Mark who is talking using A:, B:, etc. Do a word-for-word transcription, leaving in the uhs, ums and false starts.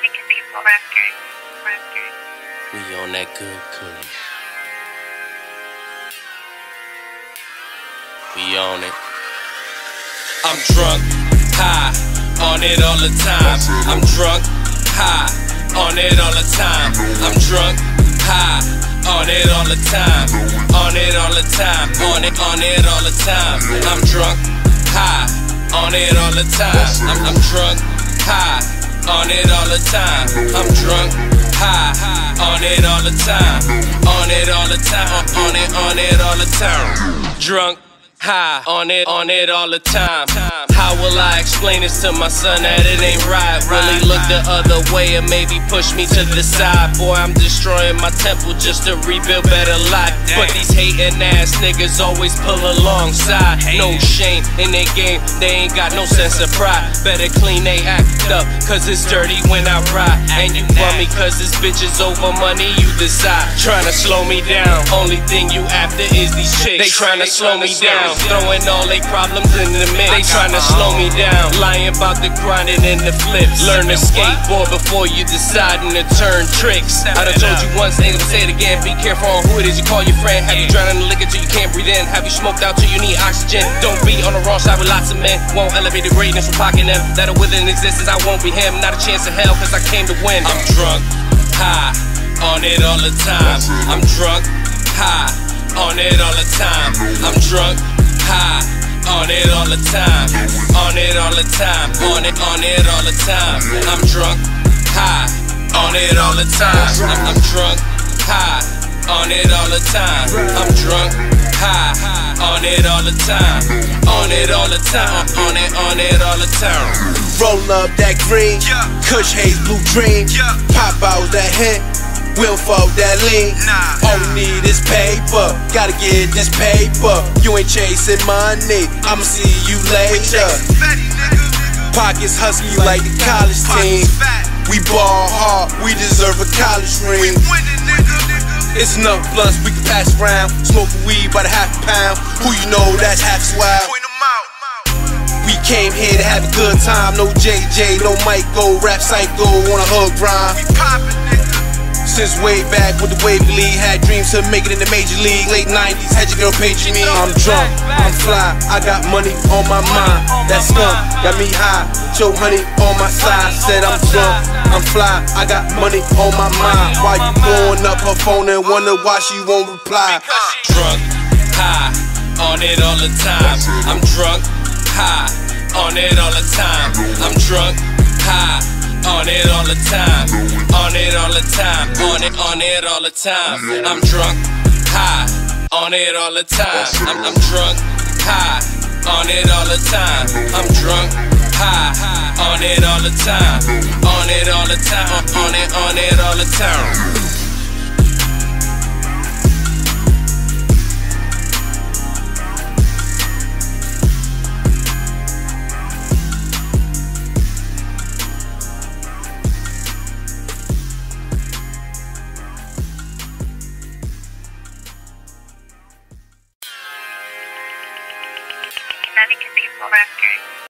A: trying to get people arrested. Arrested.
B: We on that good coolie. We on it. I'm drunk, high, on it all the time. I'm drunk, high, on it all the time. I'm drunk, high, on it all the time. On it all the time. On it, on it all the time. I'm drunk, high, on it all the time. I'm, I'm drunk, high, on it all the time. I'm drunk, high, on it all the time. On it all the time. On it, on it all the time. Drunk, high, on it, on it all the time. How will I explain this to my son that it ain't right? Really look the other way and maybe push me to the side. Boy, I'm destroying my temple just to rebuild better life. But these hating ass niggas always pull alongside. No shame in their game, they ain't got no sense of pride. Better clean they act up, cause it's dirty when I ride. And you want me cause this bitch is over money, you decide. Trying to slow me down, only thing you after is these chicks. They trying to slow me down, throwing all they problems in the mix. They tryna slow me down, lying about the grinding and the flips. Learn to skateboard before you deciding to turn tricks. I done told you once, ain't gonna say it again. Be careful on who it is you call your friend. Have you drowned in the liquor till you can't breathe in? Have you smoked out till you need oxygen? Don't be on the wrong side with lots of men. Won't elevate the greatness from pocketing them that are within existence. I won't be him, not a chance in hell, cause I came to win. I'm drunk, high, on it all the time. I'm drunk, high, on it all the time. I'm drunk, high, on it all the time. On it all the time. On it, on it all the time. I'm drunk, high, on it all the time. I'm, I'm drunk, high, on it all the time. I'm drunk, high, on it all the time. On it all the time. On it, on it all the time.
C: Roll up that green, Kush haze, blue dream. Pop out that hint, we'll fuck that lean. All we need is paper, gotta get this paper. You ain't chasing money, I'ma see you later. Pockets husky like the college team. We ball hard, we deserve a college ring. It's enough blunts we can pass around. Smoking weed by the half a pound. Who you know that's half swag. We came here to have a good time. No J J, no Michael, rap psycho on a hook rhyme. Since way back with the Wavy League, had dreams to make it in the major league. Late nineties, had your girl paging me. I'm drunk, I'm fly, I got money on my mind. That skunk got me high, Joe honey on my side. Said I'm drunk, I'm fly, I got money on my mind. Why you blowing up her phone and wonder why she won't reply?
B: Drunk, high, on it all the time. I'm drunk, high, on it all the time. I'm drunk, high, on it all the time. On it all the time. On it, on it all the time. I'm drunk, high, on it all the time. I'm, I'm drunk, high, on it all the time. I'm drunk, high, on it all the time. On it all the time. On it, on it all the time.